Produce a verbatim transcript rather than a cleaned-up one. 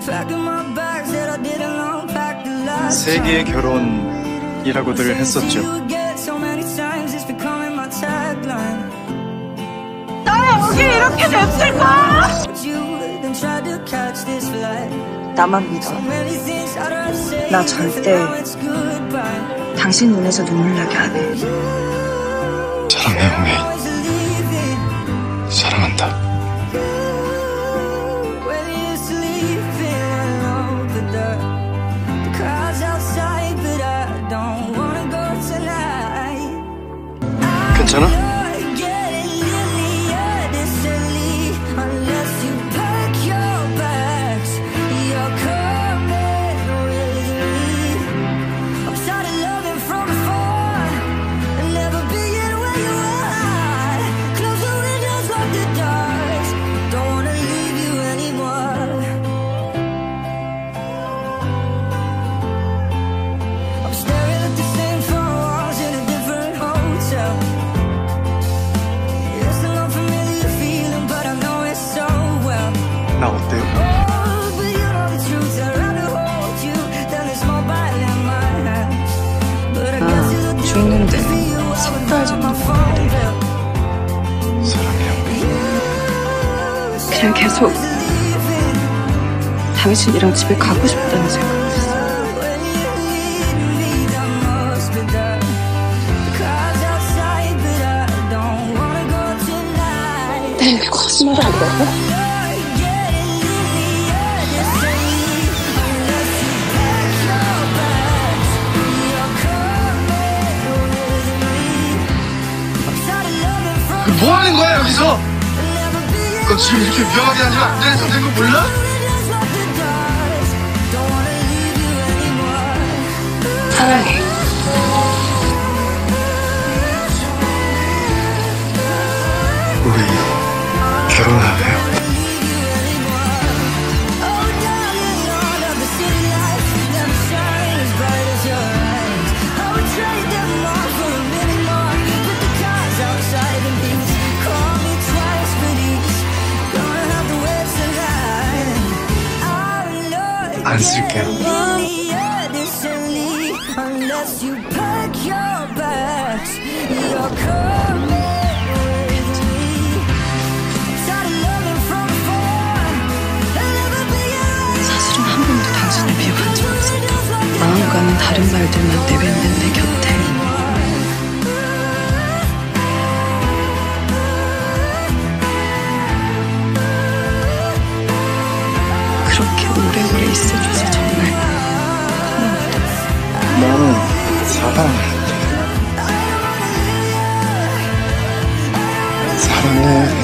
세계의 결혼이라고들 했었죠. 나 여기 이렇게 냅둘까? 나만 믿어. 나 절대 당신 눈에서 눈물 나게 안 해. 사랑해, 형이. 사랑한다. 괜찮아? 나 어때요? 나 죽는데 석 달 정도 걸린대. 사랑해요. 그냥 계속 당신이랑 집에 가고 싶다는 생각했어. 내가 거짓말을 한다고? 뭐 하는 거야, 여기서? 너 지금 이렇게 위험하게 다니면 안 되는 상태인 거 몰라? 사랑해. 우리 결혼할래요? 안 쓸게요. 사실은 한 번도 당신을 미워한 적 없었다. 마음과는 다른 말들만 내뱉는 내 곁에 그렇게 오래오래 있어줘서 정말 고마웠다. 나는 사랑해. 사랑해.